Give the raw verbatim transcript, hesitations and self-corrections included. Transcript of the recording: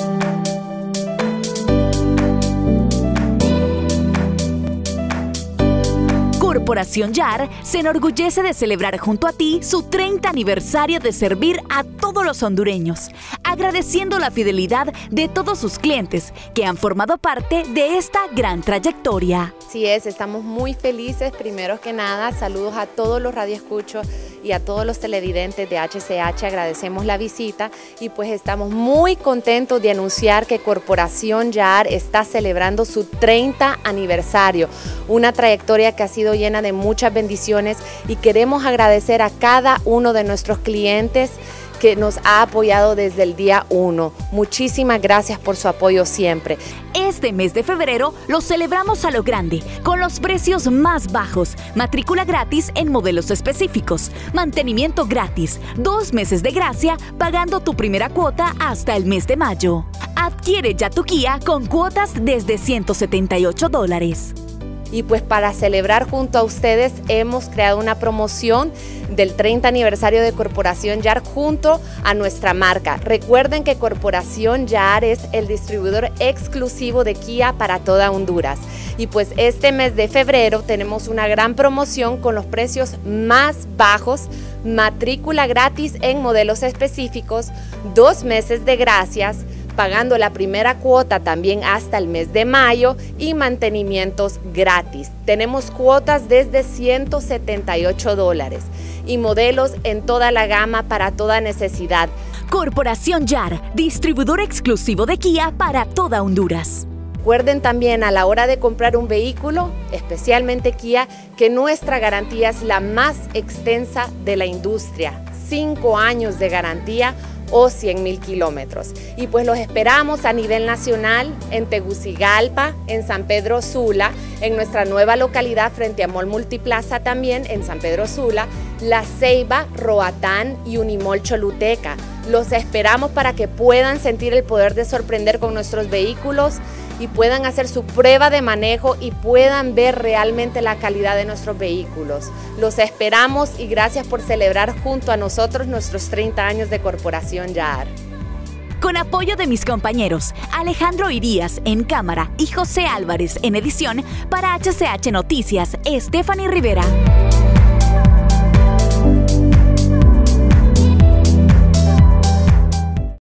Corporación Yar se enorgullece de celebrar junto a ti su treinta aniversario de servir a todos los hondureños, agradeciendo la fidelidad de todos sus clientes que han formado parte de esta gran trayectoria. Así es, estamos muy felices. Primero que nada, saludos a todos los radioescuchos y a todos los televidentes de H C H. Agradecemos la visita y pues estamos muy contentos de anunciar que Corporación Yar está celebrando su treinta aniversario, una trayectoria que ha sido llena de muchas bendiciones, y queremos agradecer a cada uno de nuestros clientes que nos ha apoyado desde el día uno. Muchísimas gracias por su apoyo siempre. Este mes de febrero lo celebramos a lo grande, con los precios más bajos, matrícula gratis en modelos específicos, mantenimiento gratis, dos meses de gracia pagando tu primera cuota hasta el mes de mayo. Adquiere ya tu Kia con cuotas desde ciento setenta y ocho dólares. Y pues para celebrar junto a ustedes hemos creado una promoción del treinta aniversario de Corporación Yar junto a nuestra marca. Recuerden que Corporación Yar es el distribuidor exclusivo de Kia para toda Honduras. Y pues este mes de febrero tenemos una gran promoción con los precios más bajos, matrícula gratis en modelos específicos, dos meses de gracias, pagando la primera cuota también hasta el mes de mayo y mantenimientos gratis. Tenemos cuotas desde ciento setenta y ocho dólares y modelos en toda la gama para toda necesidad. Corporación Yar, distribuidor exclusivo de Kia para toda Honduras. Recuerden también a la hora de comprar un vehículo, especialmente Kia, que nuestra garantía es la más extensa de la industria. Cinco años de garantía o cien mil kilómetros. Y pues los esperamos a nivel nacional en Tegucigalpa, en San Pedro Sula, en nuestra nueva localidad frente a Mall Multiplaza también en San Pedro Sula, La Ceiba, Roatán y Unimol Choluteca. Los esperamos para que puedan sentir el poder de sorprender con nuestros vehículos y puedan hacer su prueba de manejo y puedan ver realmente la calidad de nuestros vehículos. Los esperamos y gracias por celebrar junto a nosotros nuestros treinta años de Corporación Yar. Con apoyo de mis compañeros Alejandro Irías en cámara y José Álvarez en edición, para H C H Noticias, Stephanie Rivera.